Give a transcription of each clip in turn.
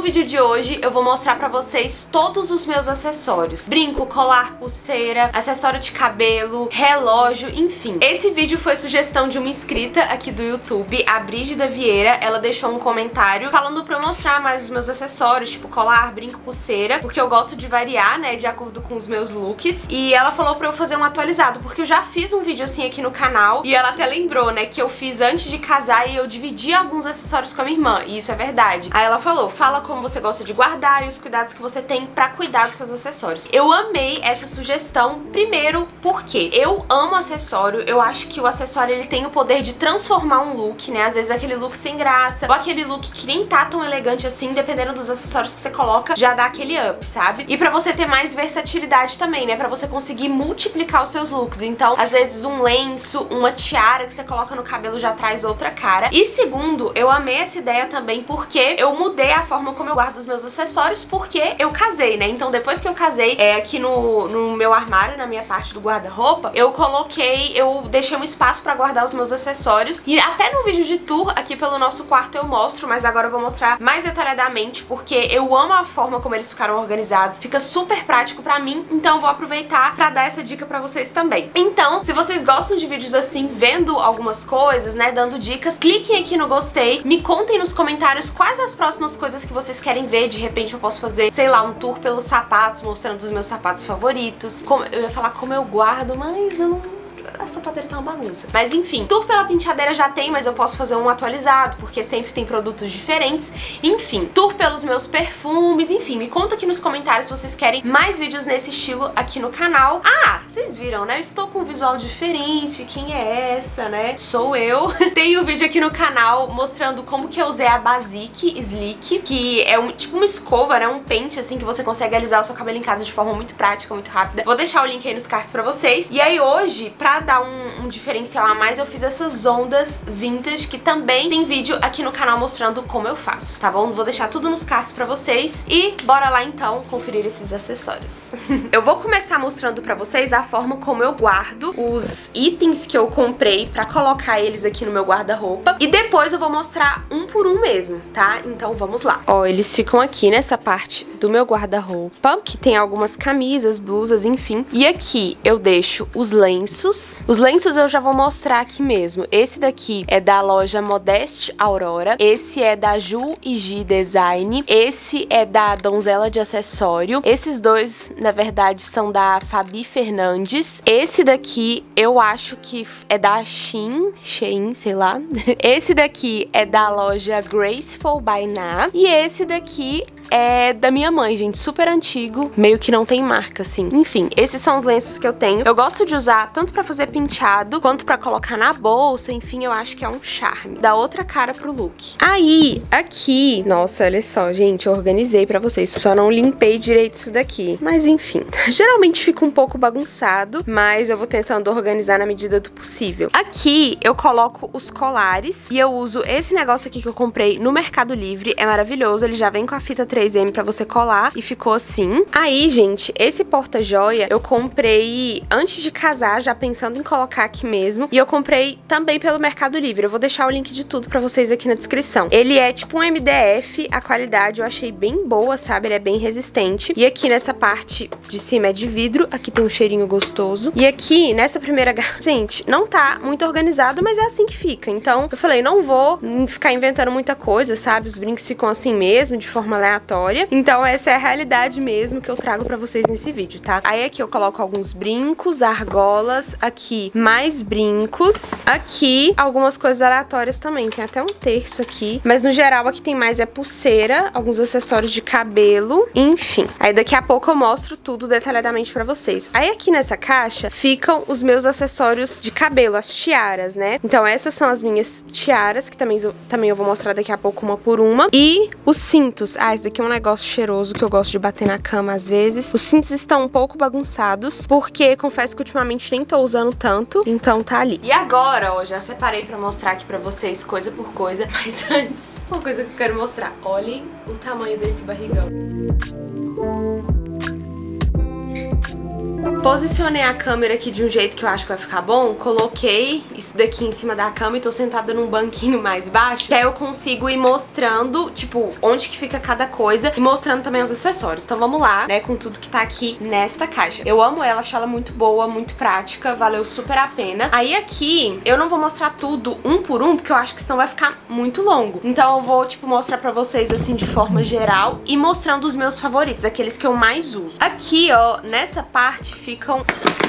vídeo de hoje eu vou mostrar pra vocês todos os meus acessórios. Brinco, colar, pulseira, acessório de cabelo, relógio, enfim. Esse vídeo foi sugestão de uma inscrita aqui do YouTube, a Brígida Vieira. Ela deixou um comentário falando pra eu mostrar mais os meus acessórios, tipo colar, brinco, pulseira, porque eu gosto de variar, né, de acordo com os meus looks. E ela falou pra eu fazer um atualizado, porque eu já fiz um vídeo assim aqui no canal, e ela até lembrou, né, que eu fiz antes de casar e eu dividi alguns acessórios com a minha irmã, e isso é verdade. Aí ela falou, fala como você gosta de guardar e os cuidados que você tem pra cuidar dos seus acessórios. Eu amei essa sugestão, primeiro porque eu amo acessório, eu acho que o acessório ele tem o poder de transformar um look, né, às vezes aquele look sem graça, ou aquele look que nem tá tão elegante assim, dependendo dos acessórios que você coloca, já dá aquele up, sabe? E pra você ter mais versatilidade também, né, pra você conseguir multiplicar os seus looks. Então, às vezes um lenço, uma tiara que você coloca no cabelo já traz outra cara. E segundo, eu amei essa ideia também porque eu mudei a forma como eu guardo os meus acessórios, porque eu casei, né? Então depois que eu casei, aqui no meu armário, na minha parte do guarda-roupa, eu deixei um espaço pra guardar os meus acessórios. E até no vídeo de tour aqui pelo nosso quarto eu mostro, mas agora eu vou mostrar mais detalhadamente, porque eu amo a forma como eles ficaram organizados. Fica super prático pra mim, então eu vou aproveitar pra dar essa dica pra vocês também. Então, se vocês gostam de vídeos assim, vendo algumas coisas, né, dando dicas, cliquem aqui no gostei, me contem nos comentários quais as próximas coisas que vocês querem ver. De repente eu posso fazer, sei lá, um tour pelos sapatos, mostrando os meus sapatos favoritos. Eu ia falar como eu guardo, mas eu não... A sapateira tá uma bagunça. Mas enfim, tour pela penteadeira já tem, mas eu posso fazer um atualizado, porque sempre tem produtos diferentes. Enfim, tour pelos meus perfumes, enfim, me conta aqui nos comentários se vocês querem mais vídeos nesse estilo aqui no canal. Ah, vocês viram, né? Eu estou com um visual diferente. Quem é essa, né? Sou eu. Tem um vídeo aqui no canal mostrando como que eu usei a Basic Slick, que é tipo uma escova, né? Um pente, assim, que você consegue alisar o seu cabelo em casa de forma muito prática, muito rápida. Vou deixar o link aí nos cards pra vocês. E aí hoje, pra dar um diferencial a mais, eu fiz essas ondas vintage, que também tem vídeo aqui no canal mostrando como eu faço, tá bom? Vou deixar tudo nos cards pra vocês e bora lá então conferir esses acessórios. Eu vou começar mostrando pra vocês a forma como eu guardo os itens que eu comprei pra colocar eles aqui no meu guarda-roupa, e depois eu vou mostrar um por um mesmo, tá? Então vamos lá. Ó, eles ficam aqui nessa parte do meu guarda-roupa, que tem algumas camisas, blusas, enfim. E aqui eu deixo os lenços. Os lenços eu já vou mostrar aqui mesmo. Esse daqui é da loja Modeste Aurora. Esse é da Ju e Gi Design. Esse é da Donzela de Acessório. Esses dois, na verdade, são da Fabi Fernandes. Esse daqui eu acho que é da Shein, sei lá. Esse daqui é da loja Graceful by Na. E esse daqui é da minha mãe, gente, super antigo, meio que não tem marca, assim. Enfim, esses são os lenços que eu tenho. Eu gosto de usar tanto pra fazer penteado, quanto pra colocar na bolsa, enfim, eu acho que é um charme. Dá outra cara pro look. Aí, aqui, nossa, olha só, gente, eu organizei pra vocês, só não limpei direito isso daqui. Mas enfim, geralmente fica um pouco bagunçado, mas eu vou tentando organizar na medida do possível. Aqui, eu coloco os colares, e eu uso esse negócio aqui que eu comprei no Mercado Livre, é maravilhoso, ele já vem com a fita 3M pra você colar, e ficou assim. Aí, gente, esse porta-joia eu comprei antes de casar, já pensando em colocar aqui mesmo, e eu comprei também pelo Mercado Livre. Eu vou deixar o link de tudo pra vocês aqui na descrição. Ele é tipo um MDF, a qualidade eu achei bem boa, sabe? Ele é bem resistente. E aqui nessa parte de cima é de vidro, aqui tem um cheirinho gostoso. E aqui, nessa primeira garrafa, gente, não tá muito organizado, mas é assim que fica. Então, eu falei, não vou ficar inventando muita coisa, sabe? Os brincos ficam assim mesmo, de forma aleatória. Então essa é a realidade mesmo que eu trago pra vocês nesse vídeo, tá? Aí aqui eu coloco alguns brincos, argolas, aqui mais brincos, aqui algumas coisas aleatórias também, tem até um terço aqui, mas no geral aqui tem mais pulseira, alguns acessórios de cabelo, enfim. Aí daqui a pouco eu mostro tudo detalhadamente pra vocês. Aí aqui nessa caixa ficam os meus acessórios de cabelo, as tiaras, né? Então essas são as minhas tiaras, que também eu vou mostrar daqui a pouco uma por uma, e os cintos. Ah, esse daqui é um negócio cheiroso que eu gosto de bater na cama às vezes. Os cintos estão um pouco bagunçados, porque confesso que ultimamente nem tô usando tanto, então tá ali. E agora, ó, já separei pra mostrar aqui pra vocês coisa por coisa, mas antes, uma coisa que eu quero mostrar. Olhem o tamanho desse barrigão. Posicionei a câmera aqui de um jeito que eu acho que vai ficar bom. Coloquei isso daqui em cima da cama e tô sentada num banquinho mais baixo, que aí eu consigo ir mostrando, tipo, onde que fica cada coisa e mostrando também os acessórios. Então vamos lá, né, com tudo que tá aqui nesta caixa. Eu amo ela, acho ela muito boa, muito prática, valeu super a pena. Aí aqui, eu não vou mostrar tudo um por um, porque eu acho que senão vai ficar muito longo. Então eu vou, tipo, mostrar pra vocês, assim, de forma geral e mostrando os meus favoritos, aqueles que eu mais uso. Aqui, ó, nessa parte ficam...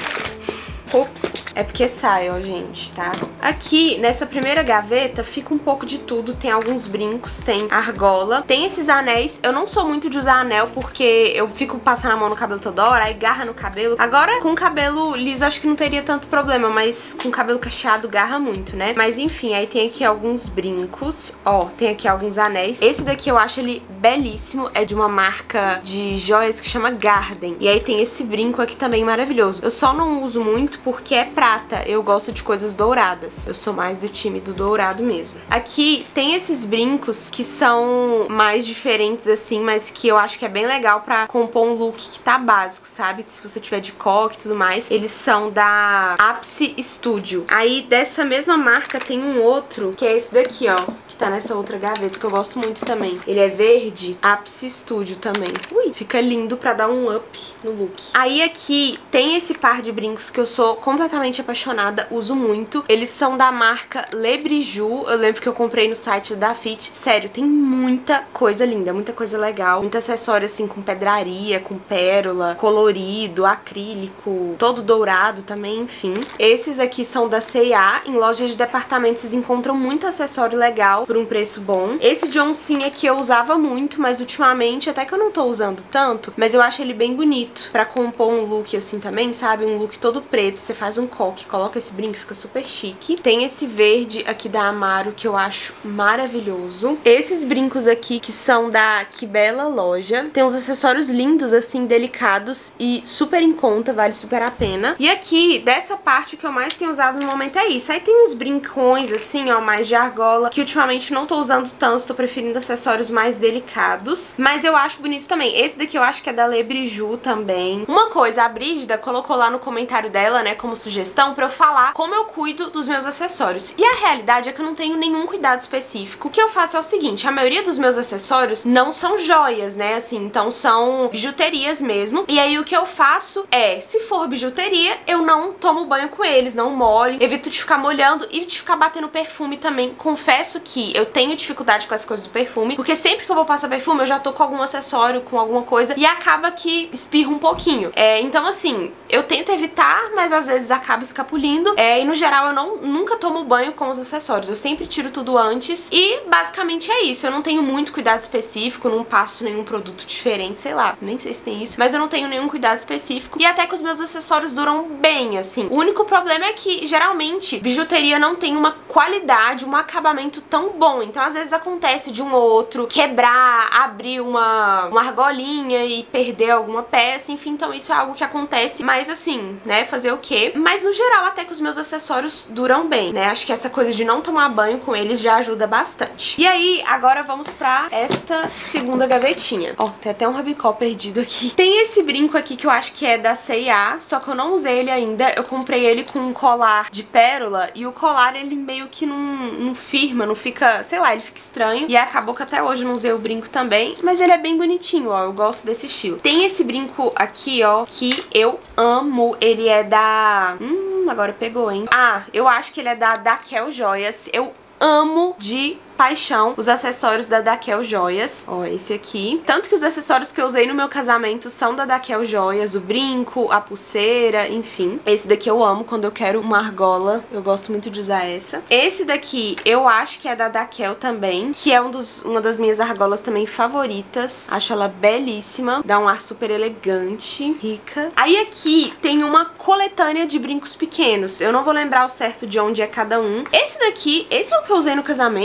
Ups, é porque sai, ó, gente, tá? Aqui, nessa primeira gaveta, fica um pouco de tudo. Tem alguns brincos, tem argola, tem esses anéis. Eu não sou muito de usar anel porque eu fico passando a mão no cabelo toda hora, aí garra no cabelo. Agora, com cabelo liso, acho que não teria tanto problema, mas com cabelo cacheado, garra muito, né? Mas enfim, aí tem aqui alguns brincos, ó, tem aqui alguns anéis. Esse daqui eu acho ele belíssimo, é de uma marca de joias que chama Garden. E aí tem esse brinco aqui também maravilhoso. Eu só não uso muito porque é prata, eu gosto de coisas douradas. Eu sou mais do time do dourado mesmo. Aqui tem esses brincos que são mais diferentes assim, mas que eu acho que é bem legal pra compor um look que tá básico, sabe? Se você tiver de coque e tudo mais. Eles são da Apse Studio. Aí dessa mesma marca tem um outro, que é esse daqui, ó, que tá nessa outra gaveta, que eu gosto muito também. Ele é verde, Apse Studio também. Ui, fica lindo pra dar um up no look. Aí aqui tem esse par de brincos que eu sou completamente apaixonada, uso muito. Eles são da marca Le Bijou. Eu lembro que eu comprei no site da Fit. Sério, tem muita coisa linda, muita coisa legal. Muito acessório assim com pedraria, com pérola, colorido, acrílico, todo dourado também, enfim. Esses aqui são da C&A. Em lojas de departamento vocês encontram muito acessório legal por um preço bom. Esse de oncinha que eu usava muito, mas ultimamente até que eu não tô usando tanto, mas eu acho ele bem bonito pra compor um look assim também, sabe? Um look todo preto. Você faz um coque, coloca esse brinco, fica super chique. Tem esse verde aqui da Amaro que eu acho maravilhoso. Esses brincos aqui que são da Que Bela Loja. Tem uns acessórios lindos assim, delicados e super em conta, vale super a pena. E aqui, dessa parte, o que eu mais tenho usado no momento é isso. Aí tem uns brincões assim, ó, mais de argola, que ultimamente não tô usando tanto, tô preferindo acessórios mais delicados. Mas eu acho bonito também. Esse daqui eu acho que é da Le Bijou também. Uma coisa, a Brígida colocou lá no comentário dela, né, como sugestão pra eu falar como eu cuido dos meus acessórios. E a realidade é que eu não tenho nenhum cuidado específico. O que eu faço é o seguinte, a maioria dos meus acessórios não são joias, né, assim, então são bijuterias mesmo. E aí o que eu faço é, se for bijuteria, eu não tomo banho com eles, não molho, evito de ficar molhando e de ficar batendo perfume também. Confesso que eu tenho dificuldade com as coisas do perfume, porque sempre que eu vou passar perfume eu já tô com algum acessório, com alguma coisa, e acaba que espirra um pouquinho. Então assim, eu tento evitar, mas às vezes acaba escapulindo. E no geral eu nunca tomo banho com os acessórios, eu sempre tiro tudo antes e basicamente é isso. Eu não tenho muito cuidado específico, não passo nenhum produto diferente, sei lá, nem sei se tem isso, mas eu não tenho nenhum cuidado específico e até que os meus acessórios duram bem, assim. O único problema é que geralmente bijuteria não tem uma qualidade, um acabamento tão bom, então às vezes acontece de um ou outro quebrar, abrir uma argolinha e perder alguma peça, enfim, então isso é algo que acontece, mas assim, né, fazer o quê? Mas no geral até que os meus acessórios duram bem, né, acho que essa coisa de não tomar banho com eles já ajuda bastante. E aí, agora vamos pra esta segunda gavetinha. Ó, tem até um rabicó perdido aqui. Tem esse brinco aqui que eu acho que é da C&A, só que eu não usei ele ainda, eu comprei ele com um colar de pérola e o colar ele meio que não firma, não fica, sei lá, ele fica estranho e acabou que até hoje eu não usei o brinco também, mas ele é bem bonitinho, ó, eu gosto desse estilo. Tem esse brinco aqui, ó, que eu amo, ele é da... agora pegou, hein? Ah, eu acho que ele é da Daquel Joias, eu amo de paixão os acessórios da Daquel Joias. Ó, esse aqui. Tanto que os acessórios que eu usei no meu casamento são da Daquel Joias, o brinco, a pulseira, enfim. Esse daqui eu amo quando eu quero uma argola, eu gosto muito de usar essa. Esse daqui eu acho que é da Daquel também, que é uma das minhas argolas também favoritas. Acho ela belíssima, dá um ar super elegante, rica. Aí aqui tem uma coletânea de brincos pequenos, eu não vou lembrar o certo de onde é cada um. Esse daqui, esse é o que eu usei no casamento. Gente,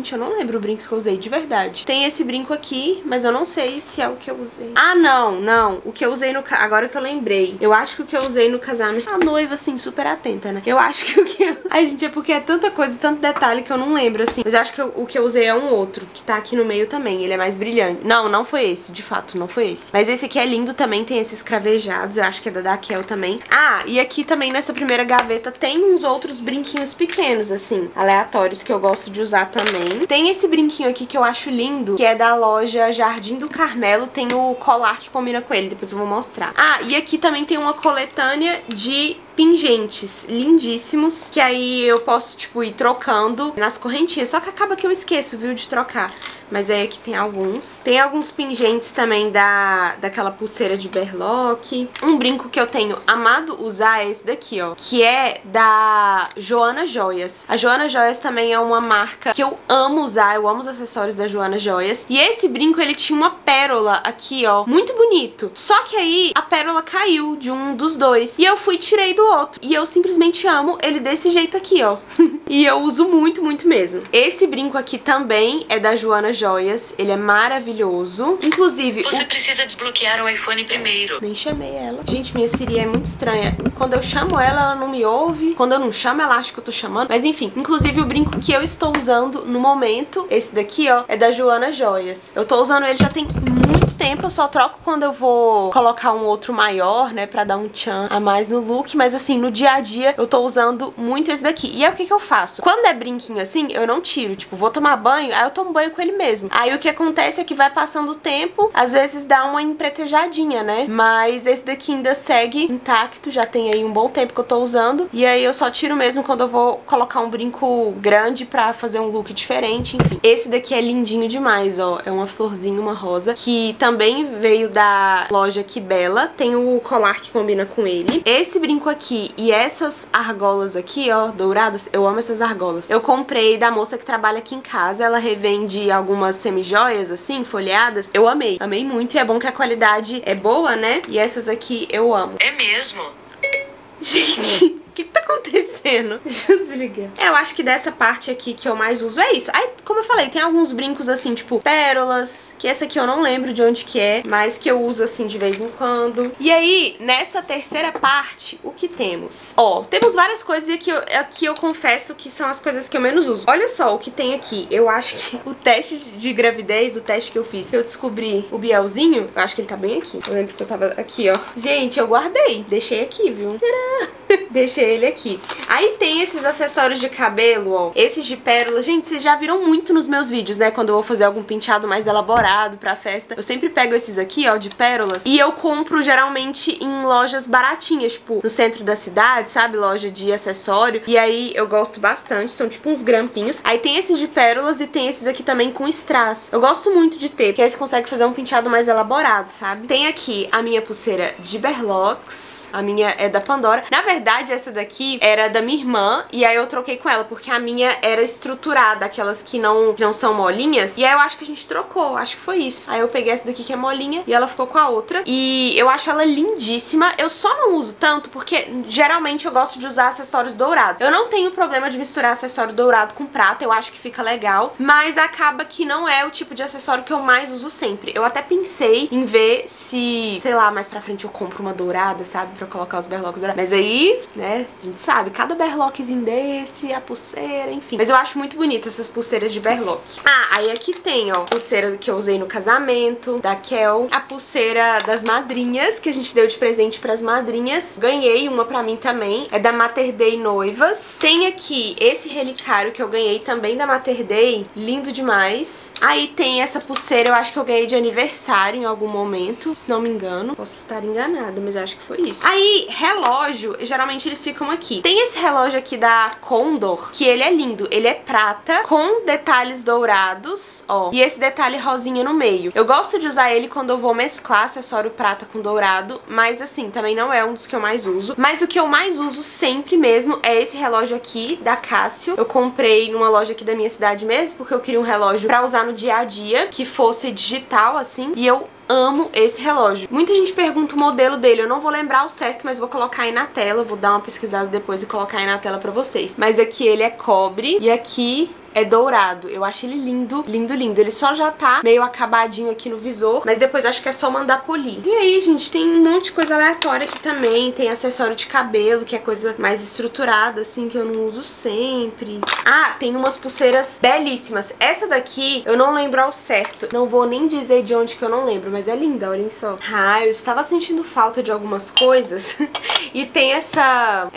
Gente, eu não lembro o brinco que eu usei, de verdade. Tem esse brinco aqui, mas eu não sei se é o que eu usei. Ah, não. O que eu usei no... Agora que eu lembrei. Eu acho que o que eu usei no casamento... A noiva, assim, super atenta, né? Eu acho que o que... Ai, gente, é porque é tanta coisa, tanto detalhe que eu não lembro, assim. Mas eu acho que o que eu usei é um outro, que tá aqui no meio também. Ele é mais brilhante. Não foi esse, de fato, não foi esse. Mas esse aqui é lindo também, tem esses cravejados. Eu acho que é da Daquel também. Ah, e aqui também nessa primeira gaveta tem uns outros brinquinhos pequenos, assim, aleatórios, que eu gosto de usar também. Tem esse brinquinho aqui que eu acho lindo, que é da loja Jardim do Carmelo. Tem o colar que combina com ele, depois eu vou mostrar. Ah, e aqui também tem uma coletânea de pingentes lindíssimos, que aí eu posso, tipo, ir trocando nas correntinhas. Só que acaba que eu esqueço, viu, de trocar. Mas aí aqui tem alguns. Tem alguns pingentes também daquela pulseira de berlock. Um brinco que eu tenho amado usar é esse daqui, ó, que é da Joana Joias. A Joana Joias também é uma marca que eu amo usar. Eu amo os acessórios da Joana Joias. E esse brinco, ele tinha uma pérola aqui, ó, muito bonito. Só que aí a pérola caiu de um dos dois. E eu fui e tirei do outro. E eu simplesmente amo ele desse jeito aqui, ó. E eu uso muito, muito mesmo. Esse brinco aqui também é da Joana Joias. Ele é maravilhoso. Inclusive... Você precisa desbloquear o iPhone primeiro. Nem chamei ela. Gente, minha Siri é muito estranha. Quando eu chamo ela, ela não me ouve. Quando eu não chamo, ela acha que eu tô chamando. Mas enfim, inclusive o brinco que eu estou usando no momento, esse daqui, ó, é da Joana Joias. Eu tô usando ele já tem muito tempo. Eu só troco quando eu vou colocar um outro maior, né, pra dar um tchan a mais no look. Mas assim, no dia a dia, eu tô usando muito esse daqui. E aí, o que que eu faço? Quando é brinquinho assim, eu não tiro. Tipo, vou tomar banho, aí eu tomo banho com ele mesmo. Aí o que acontece é que vai passando o tempo, às vezes dá uma empretejadinha, né? Mas esse daqui ainda segue intacto, já tem aí um bom tempo que eu tô usando. E aí eu só tiro mesmo quando eu vou colocar um brinco grande pra fazer um look diferente, enfim. Esse daqui é lindinho demais, ó. É uma florzinha, uma rosa, que também veio da loja Que Bela. Tem o colar que combina com ele. Esse brinco aqui e essas argolas aqui, ó, douradas, eu amo essas argolas. Eu comprei da moça que trabalha aqui em casa, ela revende algumas semi-joias, assim, folheadas. Eu amei muito, e é bom que a qualidade é boa, né? E essas aqui eu amo. É mesmo? Gente... O que tá acontecendo? Deixa eu desligar. Eu acho que dessa parte aqui que eu mais uso é isso. Aí, como eu falei, tem alguns brincos assim, tipo pérolas, que essa aqui eu não lembro de onde que é, mas que eu uso assim de vez em quando. E aí, nessa terceira parte, o que temos? Ó, temos várias coisas e aqui eu confesso que são as coisas que eu menos uso. Olha só o que tem aqui. Eu acho que o teste de gravidez, o teste que eu fiz, eu descobri o Bielzinho, eu acho que ele tá bem aqui. Eu lembro que eu tava aqui, ó. Gente, eu guardei. Deixei aqui, viu? Tcharam! Deixei ele aqui. Aí tem esses acessórios de cabelo, ó. Esses de pérola. Gente, vocês já viram muito nos meus vídeos, né? Quando eu vou fazer algum penteado mais elaborado pra festa. Eu sempre pego esses aqui, ó, de pérolas. E eu compro geralmente em lojas baratinhas, tipo, no centro da cidade, sabe? Loja de acessório. E aí eu gosto bastante. São tipo uns grampinhos. Aí tem esses de pérolas e tem esses aqui também com strass. Eu gosto muito de ter, porque aí você consegue fazer um penteado mais elaborado, sabe? Tem aqui a minha pulseira de berlocks. A minha é da Pandora. Na verdade, essa daqui era da minha irmã, e aí eu troquei com ela, porque a minha era estruturada, aquelas que não são molinhas. E aí eu acho que a gente trocou, acho que foi isso. Aí eu peguei essa daqui que é molinha, e ela ficou com a outra. E eu acho ela lindíssima. Eu só não uso tanto, porque geralmente eu gosto de usar acessórios dourados. Eu não tenho problema de misturar acessório dourado com prata, eu acho que fica legal. Mas acaba que não é o tipo de acessório que eu mais uso sempre. Eu até pensei em ver se, sei lá, mais pra frente eu compro uma dourada, sabe? Pra colocar os berlocks dourados. Mas aí, né, a gente sabe, cada berlockzinho desse, a pulseira, enfim. Mas eu acho muito bonita essas pulseiras de berlock. Ah, aí aqui tem, ó, pulseira que eu usei no casamento, da Kel. A pulseira das madrinhas, que a gente deu de presente pras madrinhas. Ganhei uma pra mim também. É da Mater Dei Noivas. Tem aqui esse relicário que eu ganhei também da Mater Dei. Lindo demais. Aí tem essa pulseira, eu acho que eu ganhei de aniversário em algum momento, se não me engano. Posso estar enganada, mas acho que foi isso. Aí, relógio, geralmente eles ficam aqui. Tem esse relógio aqui da Condor, que ele é lindo. Ele é prata, com detalhes dourados, ó. E esse detalhe rosinha no meio. Eu gosto de usar ele quando eu vou mesclar acessório prata com dourado, mas assim, também não é um dos que eu mais uso. Mas o que eu mais uso sempre mesmo é esse relógio aqui, da Casio. Eu comprei numa loja aqui da minha cidade mesmo, porque eu queria um relógio pra usar no dia a dia, que fosse digital, assim. E eu amo esse relógio. Muita gente pergunta o modelo dele, eu não vou lembrar o certo, mas vou colocar aí na tela, vou dar uma pesquisada depois e colocar aí na tela pra vocês. Mas aqui ele é cobre e aqui é dourado. Eu acho ele lindo, lindo, lindo. Ele só já tá meio acabadinho aqui no visor, mas depois eu acho que é só mandar polir. E aí, gente, tem um monte de coisa aleatória aqui também. Tem acessório de cabelo, que é coisa mais estruturada, assim, que eu não uso sempre. Ah, tem umas pulseiras belíssimas. Essa daqui, eu não lembro ao certo. Não vou nem dizer de onde que eu não lembro, mas é linda, olhem só. Ah, eu estava sentindo falta de algumas coisas. E tem essa...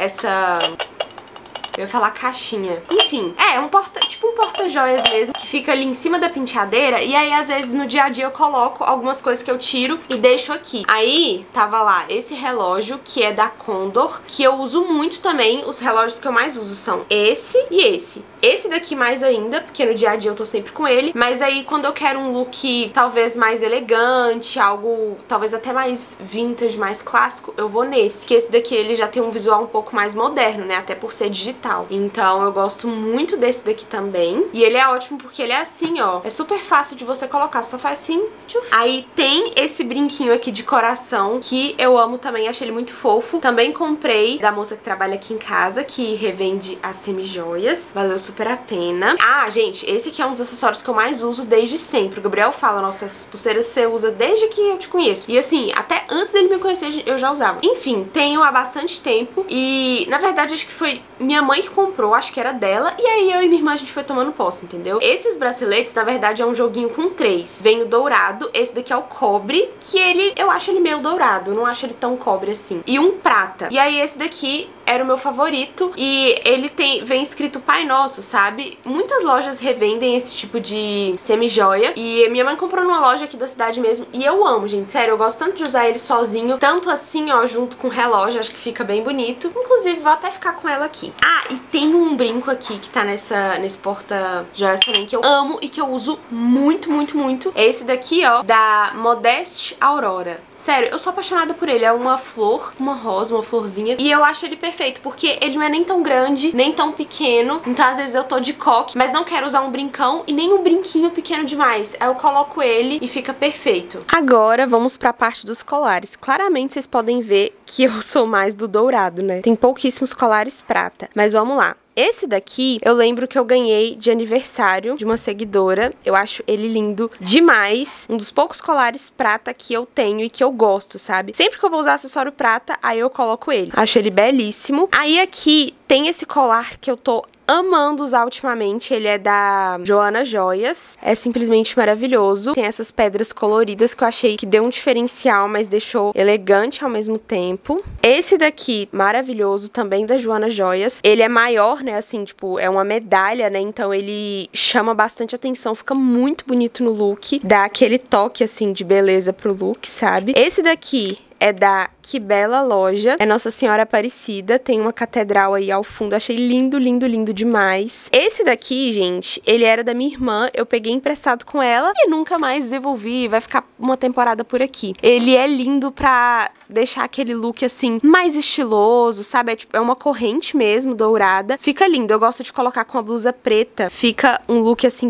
Eu ia falar caixinha. Enfim, tipo um porta-joias mesmo, que fica ali em cima da penteadeira. E aí, às vezes, no dia a dia eu coloco algumas coisas que eu tiro e deixo aqui. Aí, tava lá esse relógio, que é da Condor, que eu uso muito também. Os relógios que eu mais uso são esse e esse. Esse daqui mais ainda, porque no dia a dia eu tô sempre com ele. Mas aí, quando eu quero um look talvez mais elegante, algo talvez até mais vintage, mais clássico, eu vou nesse. Que esse daqui, ele já tem um visual um pouco mais moderno, né? Até por ser digital. Então eu gosto muito desse daqui também. E ele é ótimo porque ele é assim, ó. É super fácil de você colocar, só faz assim, tchuf. Aí tem esse brinquinho aqui de coração, que eu amo também, achei ele muito fofo. Também comprei da moça que trabalha aqui em casa, que revende as semijoias. Valeu super a pena. Ah, gente, esse aqui é um dos acessórios que eu mais uso desde sempre. O Gabriel fala, nossa, essas pulseiras você usa desde que eu te conheço. E assim, até antes dele me conhecer, eu já usava. Enfim, tenho há bastante tempo. E, na verdade, acho que foi minha mãe que comprou, acho que era dela, e aí eu e minha irmã a gente foi tomando posse, entendeu? Esses braceletes, na verdade, é um joguinho com 3. Vem o dourado, esse daqui é o cobre, que ele, eu acho ele meio dourado, não acho ele tão cobre assim. E um prata. E aí esse daqui era o meu favorito, e ele vem escrito Pai Nosso, sabe? Muitas lojas revendem esse tipo de semi-joia, e minha mãe comprou numa loja aqui da cidade mesmo, e eu amo, gente, sério, eu gosto tanto de usar ele sozinho, tanto assim, ó, junto com o relógio, acho que fica bem bonito. Inclusive, vou até ficar com ela aqui. Ah, e tem um brinco aqui que tá nesse porta-joias também, que eu amo e que eu uso muito, muito, muito. É esse daqui, ó, da Modeste Aurora. Sério, eu sou apaixonada por ele. É uma flor, uma rosa, uma florzinha. E eu acho ele perfeito, porque ele não é nem tão grande, nem tão pequeno. Então, às vezes, eu tô de coque, mas não quero usar um brincão e nem um brinquinho pequeno demais. Aí eu coloco ele e fica perfeito. Agora, vamos pra parte dos colares. Claramente, vocês podem ver que eu sou mais do dourado, né? Tem pouquíssimos colares prata. Mas vamos lá. Esse daqui, eu lembro que eu ganhei de aniversário de uma seguidora. Eu acho ele lindo demais. Um dos poucos colares prata que eu tenho e que eu gosto, sabe? Sempre que eu vou usar acessório prata, aí eu coloco ele. Acho ele belíssimo. Aí aqui tem esse colar que eu tô amando usar ultimamente. Ele é da Joana Joias. É simplesmente maravilhoso. Tem essas pedras coloridas que eu achei que deu um diferencial, mas deixou elegante ao mesmo tempo. Esse daqui, maravilhoso, também da Joana Joias. Ele é maior, né, assim, tipo, é uma medalha, né, então ele chama bastante atenção, fica muito bonito no look, dá aquele toque, assim, de beleza pro look, sabe? Esse daqui é da Que Bela Loja, é Nossa Senhora Aparecida, tem uma catedral aí ao fundo, achei lindo, lindo, lindo demais. Esse daqui, gente, ele era da minha irmã, eu peguei emprestado com ela e nunca mais devolvi, vai ficar uma temporada por aqui. Ele é lindo pra deixar aquele look, assim, mais estiloso, sabe? É uma corrente mesmo, dourada. Fica lindo, eu gosto de colocar com a blusa preta, fica um look, assim,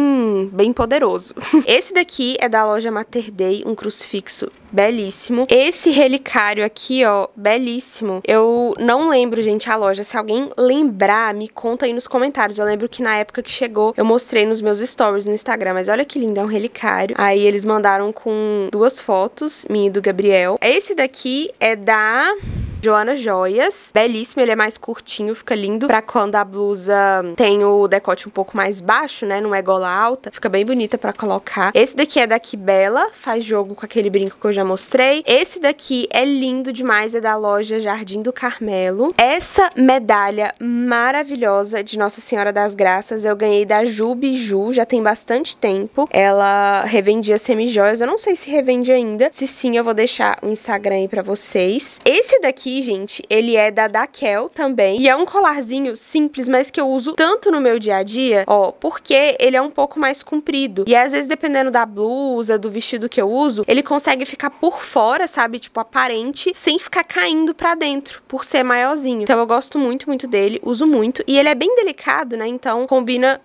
bem poderoso. Esse daqui é da loja Mater Dei, um crucifixo belíssimo. Esse relicário aqui, ó, belíssimo. Eu não lembro, gente, a loja. Se alguém lembrar, me conta aí nos comentários. Eu lembro que na época que chegou, eu mostrei nos meus stories no Instagram. Mas olha que lindo, é um relicário. Aí eles mandaram com 2 fotos, minha e do Gabriel. Esse daqui é da Joana Joias, belíssimo, ele é mais curtinho, fica lindo pra quando a blusa tem o decote um pouco mais baixo, né, não é gola alta, fica bem bonita pra colocar. Esse daqui é da Que Bela, faz jogo com aquele brinco que eu já mostrei. Esse daqui é lindo demais, é da loja Jardim do Carmelo. Essa medalha maravilhosa de Nossa Senhora das Graças eu ganhei da Ju Biju, já tem bastante tempo. Ela revendia semijoias, eu não sei se revende ainda. Se sim, eu vou deixar o Instagram aí pra vocês. Esse daqui, gente, ele é da Daquel também, e é um colarzinho simples, mas que eu uso tanto no meu dia a dia, ó, porque ele é um pouco mais comprido, e às vezes, dependendo da blusa, do vestido que eu uso, ele consegue ficar por fora, sabe, tipo, aparente, sem ficar caindo pra dentro, por ser maiorzinho. Então eu gosto muito, muito dele, uso muito, e ele é bem delicado, né, então combina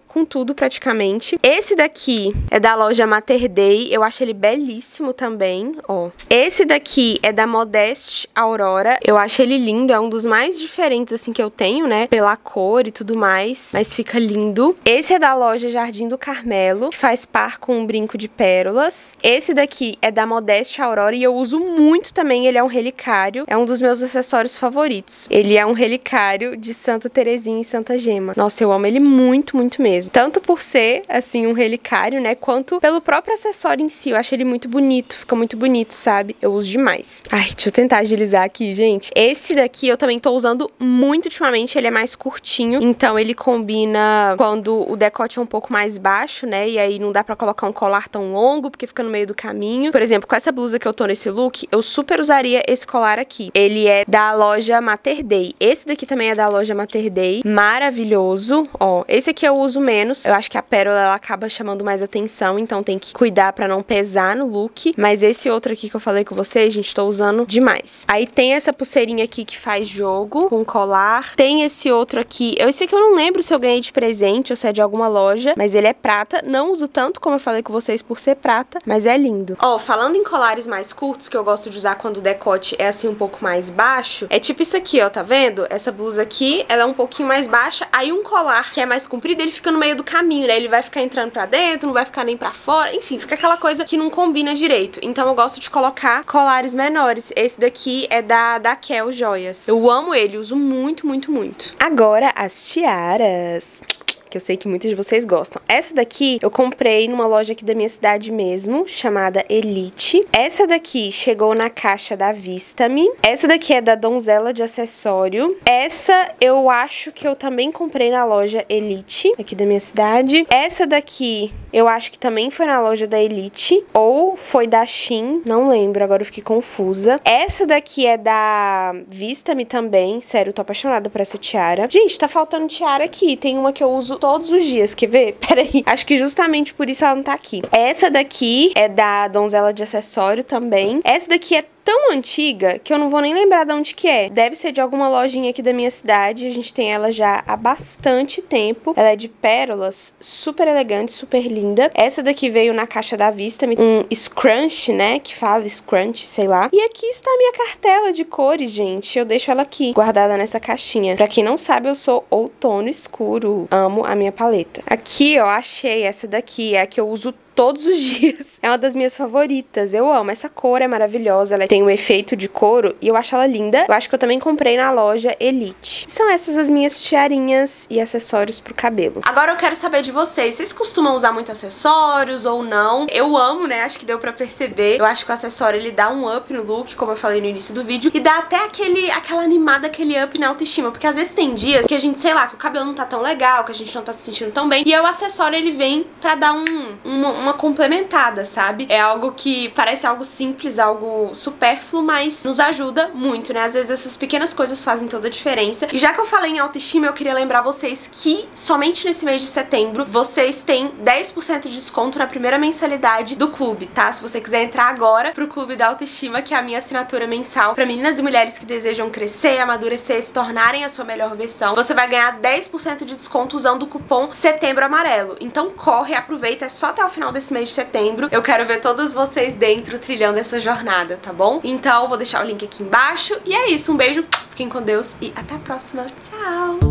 com tudo praticamente. Esse daqui é da loja Mater Dei, eu acho ele belíssimo também, ó. Esse daqui é da Modeste Aurora, eu acho ele lindo, é um dos mais diferentes assim que eu tenho, né, pela cor e tudo mais, mas fica lindo. Esse é da loja Jardim do Carmelo, que faz par com um brinco de pérolas. Esse daqui é da Modeste Aurora e eu uso muito também, ele é um relicário, é um dos meus acessórios favoritos. Ele é um relicário de Santa Terezinha e Santa Gema. Nossa, eu amo ele muito, muito mesmo. Tanto por ser, assim, um relicário, né, quanto pelo próprio acessório em si. Eu acho ele muito bonito, fica muito bonito, sabe? Eu uso demais. Ai, deixa eu tentar agilizar aqui, gente. Esse daqui eu também tô usando muito ultimamente, ele é mais curtinho, então ele combina quando o decote é um pouco mais baixo, né, e aí não dá pra colocar um colar tão longo, porque fica no meio do caminho. Por exemplo, com essa blusa que eu tô nesse look, eu super usaria esse colar aqui. Ele é da loja Mater Dei. Esse daqui também é da loja Mater Dei. Maravilhoso. Ó, esse aqui eu uso menos. Eu acho que a pérola, ela acaba chamando mais atenção, então tem que cuidar pra não pesar no look. Mas esse outro aqui que eu falei com vocês, gente, tô usando demais. Aí tem essa pulseirinha aqui que faz jogo com colar. Tem esse outro aqui. Esse aqui eu não lembro se eu ganhei de presente ou se é de alguma loja, mas ele é prata. Não uso tanto, como eu falei com vocês, por ser prata, mas é lindo. Ó, falando em colares mais curtos, que eu gosto de usar quando o decote é assim um pouco mais baixo, é tipo isso aqui, ó, tá vendo? Essa blusa aqui, ela é um pouquinho mais baixa, aí um colar que é mais comprido, ele fica no meio do caminho, né? Ele vai ficar entrando pra dentro, não vai ficar nem pra fora, enfim, fica aquela coisa que não combina direito. Então eu gosto de colocar colares menores. Esse daqui é da Kel Joias. Eu amo ele, uso muito, muito, muito. Agora as tiaras, que eu sei que muitos de vocês gostam. Essa daqui eu comprei numa loja aqui da minha cidade mesmo, chamada Elite. Essa daqui chegou na caixa da Vista-me. Essa daqui é da Donzela de Acessório. Essa eu acho que eu também comprei na loja Elite, aqui da minha cidade. Essa daqui eu acho que também foi na loja da Elite, ou foi da Shein, não lembro, agora eu fiquei confusa. Essa daqui é da Vista-me também, sério, eu tô apaixonada por essa tiara. Gente, tá faltando tiara aqui, tem uma que eu uso todos os dias, quer ver? Peraí, acho que justamente por isso ela não tá aqui. Essa daqui é da Donzela de Acessório também. Essa daqui é tão antiga que eu não vou nem lembrar de onde que é. Deve ser de alguma lojinha aqui da minha cidade. A gente tem ela já há bastante tempo. Ela é de pérolas, super elegante, super linda. Essa daqui veio na caixa da Vista, um scrunch, né? Que fala scrunch, sei lá. E aqui está a minha cartela de cores, gente. Eu deixo ela aqui, guardada nessa caixinha. Pra quem não sabe, eu sou outono escuro. Amo a minha paleta. Aqui, ó, achei essa daqui. É a que eu uso todos os dias. É uma das minhas favoritas. Eu amo. Essa cor é maravilhosa. Ela tem um efeito de couro e eu acho ela linda. Eu acho que eu também comprei na loja Elite. E são essas as minhas tiarinhas e acessórios pro cabelo. Agora eu quero saber de vocês. Vocês costumam usar muito acessórios ou não? Eu amo, né? Acho que deu pra perceber. Eu acho que o acessório, ele dá um up no look, como eu falei no início do vídeo. E dá até aquela animada, aquele up na autoestima. Porque às vezes tem dias que a gente, sei lá, que o cabelo não tá tão legal, que a gente não tá se sentindo tão bem. E aí o acessório, ele vem pra dar uma complementada, sabe? É algo que parece algo simples, algo supérfluo, mas nos ajuda muito, né? Às vezes essas pequenas coisas fazem toda a diferença. E já que eu falei em autoestima, eu queria lembrar vocês que somente nesse mês de setembro vocês têm 10% de desconto na primeira mensalidade do clube, tá? Se você quiser entrar agora pro Clube da Autoestima, que é a minha assinatura mensal pra meninas e mulheres que desejam crescer, amadurecer, se tornarem a sua melhor versão, você vai ganhar 10% de desconto usando o cupom Setembro Amarelo. Então corre, aproveita, é só até o final desse mês de setembro. Eu quero ver todos vocês dentro trilhando essa jornada, tá bom? Então vou deixar o link aqui embaixo. E é isso, um beijo, fiquem com Deus e até a próxima. Tchau!